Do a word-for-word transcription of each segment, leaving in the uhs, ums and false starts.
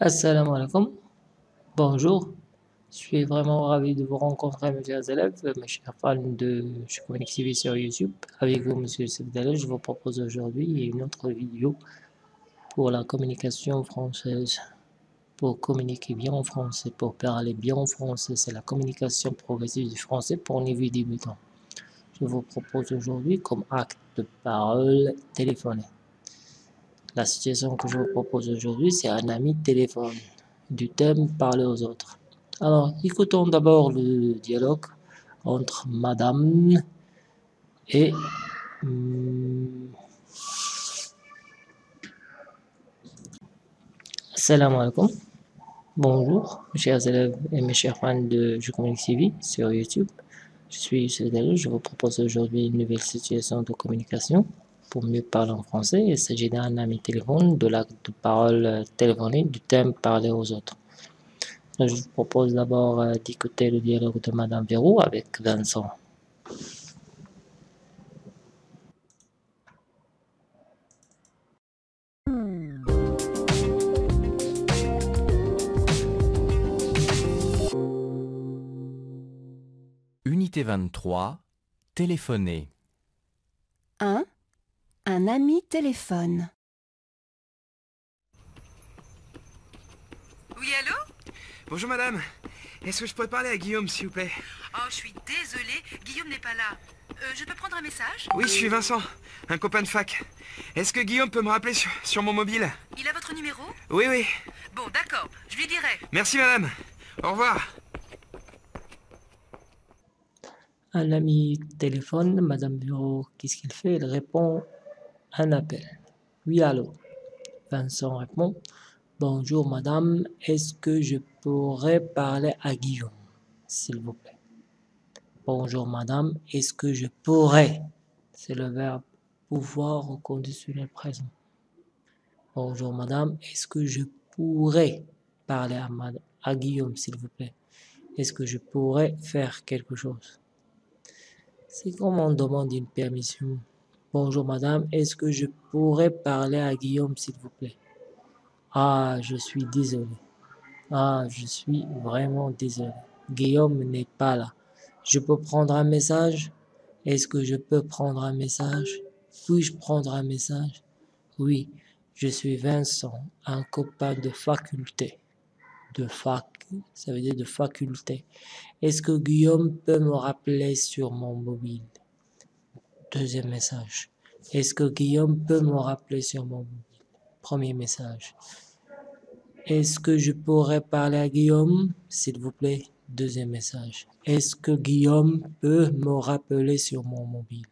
Assalamu alaikum, bonjour. Je suis vraiment ravi de vous rencontrer, mes chers élèves, mes chers fans de Je Communique T V sur YouTube. Avec vous, monsieur Sebdallah, je vous propose aujourd'hui une autre vidéo pour la communication française. Pour communiquer bien en français, pour parler bien en français, c'est la communication progressive du français pour niveau débutant. Je vous propose aujourd'hui comme acte de parole téléphoné. La situation que je vous propose aujourd'hui, c'est un ami téléphone, du thème parler aux autres. Alors, écoutons d'abord le dialogue entre Madame et hum, Salam alaikum. Bonjour, mes chers élèves et mes chers fans de Je Communique T V sur YouTube. Je suis Youssef Dalou. Je vous propose aujourd'hui une nouvelle situation de communication pour mieux parler en français. Il s'agit d'un ami téléphone, de l'acte de parole téléphonique, du thème parler aux autres. Je vous propose d'abord euh, d'écouter le dialogue de Madame Verrou avec Vincent. Unité vingt-trois, téléphoner. un. Un ami téléphone. Oui, allô? Bonjour madame, est-ce que je pourrais parler à Guillaume s'il vous plaît? Oh, je suis désolée, Guillaume n'est pas là. Euh, je peux prendre un message? Oui, je suis Vincent, un copain de fac. Est-ce que Guillaume peut me rappeler sur, sur mon mobile? Il a votre numéro? Oui, oui. Bon, d'accord, je lui dirai. Merci madame. Au revoir. Un ami téléphone, Madame Bureau, qu'est-ce qu'il fait? Il répond à un appel. Oui, allô? Vincent répond, bonjour madame, est-ce que je pourrais parler à Guillaume, s'il vous plaît? Bonjour madame, est-ce que je pourrais? C'est le verbe pouvoir au conditionnel présent. Bonjour madame, est-ce que je pourrais parler à, mad- à Guillaume, s'il vous plaît? Est-ce que je pourrais faire quelque chose? C'est comme on demande une permission. Bonjour madame, est-ce que je pourrais parler à Guillaume, s'il vous plaît? Ah, je suis désolé. Ah, je suis vraiment désolé. Guillaume n'est pas là. Je peux prendre un message? Est-ce que je peux prendre un message? Puis-je prendre un message? Oui, je suis Vincent, un copain de faculté. De fac, ça veut dire de faculté. Est-ce que Guillaume peut me rappeler sur mon mobile? Deuxième message. Est-ce que Guillaume peut me rappeler sur mon mobile? Premier message. Est-ce que je pourrais parler à Guillaume, s'il vous plaît? Deuxième message. Est-ce que Guillaume peut me rappeler sur mon mobile?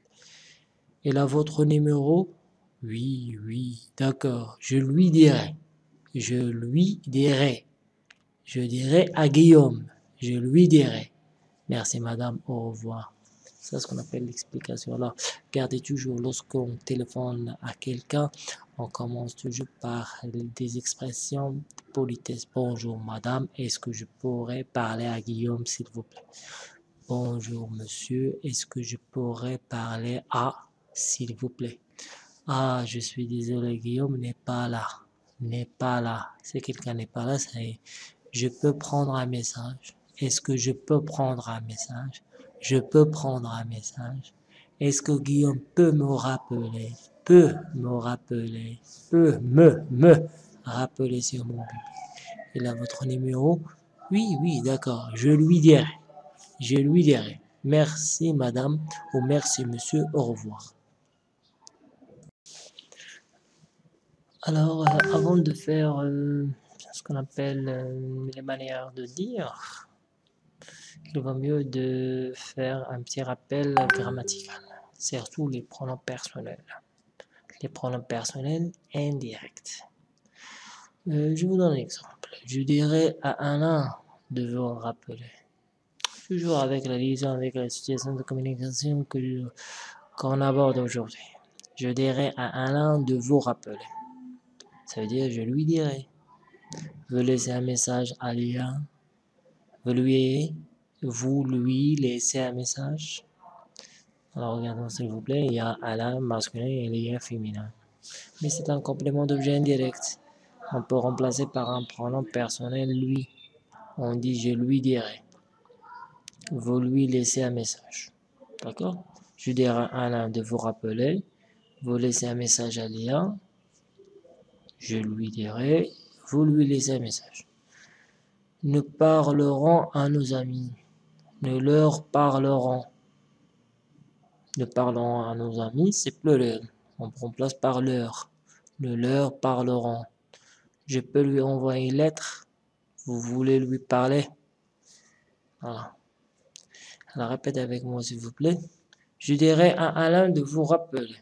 Il a votre numéro? Oui, oui, d'accord. Je lui dirai. Je lui dirai. Je dirai à Guillaume. Je lui dirai. Merci madame, au revoir. C'est ce qu'on appelle l'explication. Alors, gardez toujours, lorsqu'on téléphone à quelqu'un, on commence toujours par des expressions de politesse. Bonjour madame, est-ce que je pourrais parler à Guillaume, s'il vous plaît? Bonjour monsieur, est-ce que je pourrais parler à, s'il vous plaît? Ah, je suis désolé, Guillaume n'est pas là. N'est pas là. Si quelqu'un n'est pas là, ça y est. Je peux prendre un message. Est-ce que je peux prendre un message? Je peux prendre un message. Est-ce que Guillaume peut me rappeler? Peut me rappeler? Peut me, me rappeler sur mon but. Il a votre numéro? Oui, oui, d'accord. Je lui dirai. Je lui dirai. Merci madame ou merci monsieur, au revoir. Alors, euh, avant de faire euh, ce qu'on appelle euh, les manières de dire, il vaut mieux de faire un petit rappel grammatical, surtout les pronoms personnels. Les pronoms personnels indirects. Euh, je vous donne un exemple. Je dirais à Alain de vous rappeler. Toujours avec la liaison, avec la situation de communication que je, qu'on aborde aujourd'hui. Je dirais à Alain de vous rappeler. Ça veut dire je lui dirai. Vous laissez un message à Léa. Vous lui, vous lui laissez un message. Alors regardons s'il vous plaît, il y a Alain masculin et Léa féminin. Mais c'est un complément d'objet indirect. On peut remplacer par un pronom personnel lui. On dit je lui dirai. Vous lui laissez un message. D'accord? Je dirai à Alain de vous rappeler. Vous laissez un message à Léa. Je lui dirai. Vous lui laissez un message. Nous parlerons à nos amis. Nous leur parlerons. Nous parlerons à nos amis, c'est pluriel. On remplace par leur. Nous leur parlerons. Je peux lui envoyer une lettre. Vous voulez lui parler? Voilà. Alors répète avec moi s'il vous plaît. Je dirai à Alain de vous rappeler.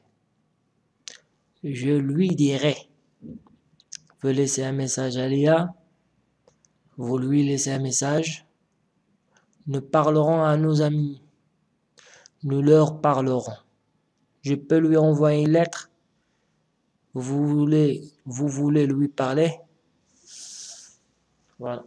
Je lui dirai. Vous laissez un message à Léa. Vous lui laissez un message. Nous parlerons à nos amis. Nous leur parlerons. Je peux lui envoyer une lettre. Vous voulez, vous voulez lui parler? Voilà.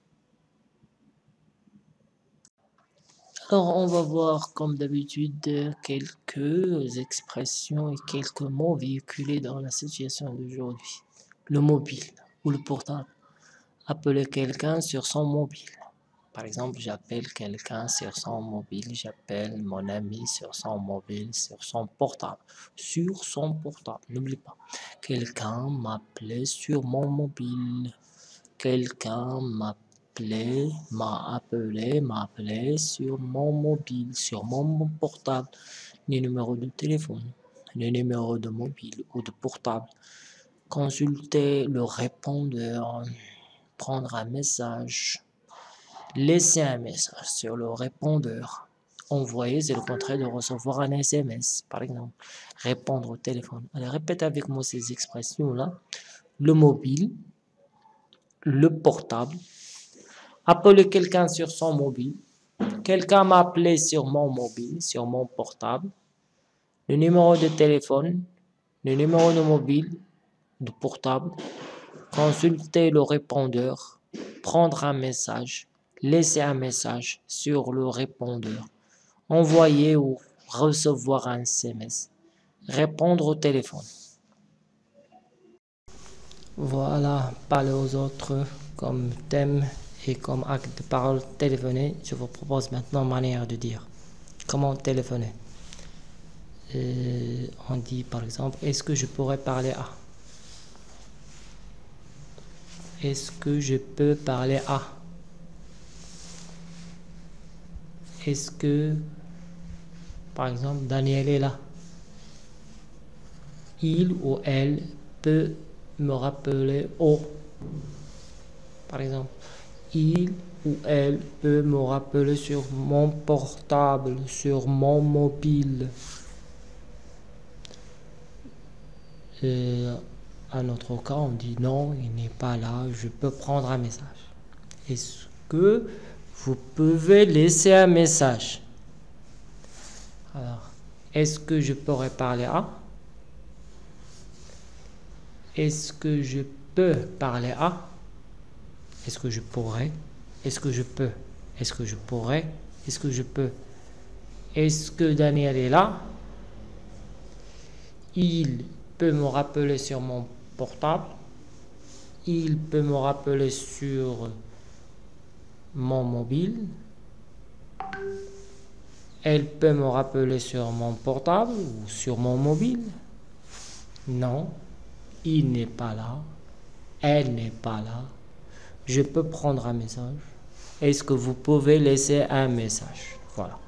Alors, on va voir, comme d'habitude, quelques expressions et quelques mots véhiculés dans la situation d'aujourd'hui. Le mobile ou le portable. Appeler quelqu'un sur son mobile. Par exemple, j'appelle quelqu'un sur son mobile. J'appelle mon ami sur son mobile, sur son portable. Sur son portable, n'oublie pas. Quelqu'un m'appelait sur mon mobile. Quelqu'un m'appelait, m'a appelé, m'a appelé sur mon mobile, sur mon portable. Les numéros de téléphone, les numéros de mobile ou de portable. Consulter le répondeur, prendre un message, laisser un message sur le répondeur. Envoyer, c'est le contraire de recevoir un S M S, par exemple. Répondre au téléphone. Allez, répète avec moi ces expressions-là. Le mobile, le portable, appeler quelqu'un sur son mobile, quelqu'un m'a appelé sur mon mobile, sur mon portable, le numéro de téléphone, le numéro de mobile, de portable, consulter le répondeur, prendre un message, laisser un message sur le répondeur, envoyer ou recevoir un S M S, répondre au téléphone. Voilà, parler aux autres comme thème et comme acte de parole, téléphoner. Je vous propose maintenant une manière de dire. Comment téléphoner? Euh, on dit par exemple, est-ce que je pourrais parler à? Est-ce que je peux parler à? Est-ce que, par exemple, Daniel est là? Il ou elle peut me rappeler au. Par exemple, il ou elle peut me rappeler sur mon portable, sur mon mobile. Et à notre cas, on dit non, il n'est pas là, je peux prendre un message. Est-ce que vous pouvez laisser un message? Alors, est-ce que je pourrais parler à? Est-ce que je peux parler à? Est-ce que je pourrais? Est-ce que je peux? Est-ce que je pourrais? Est-ce que je peux? Est-ce que Daniel est là? Il peut me rappeler sur mon portable. Il peut me rappeler sur mon mobile. Elle peut me rappeler sur mon portable ou sur mon mobile. Non, il n'est pas là. Elle n'est pas là. Je peux prendre un message. Est-ce que vous pouvez laisser un message? Voilà.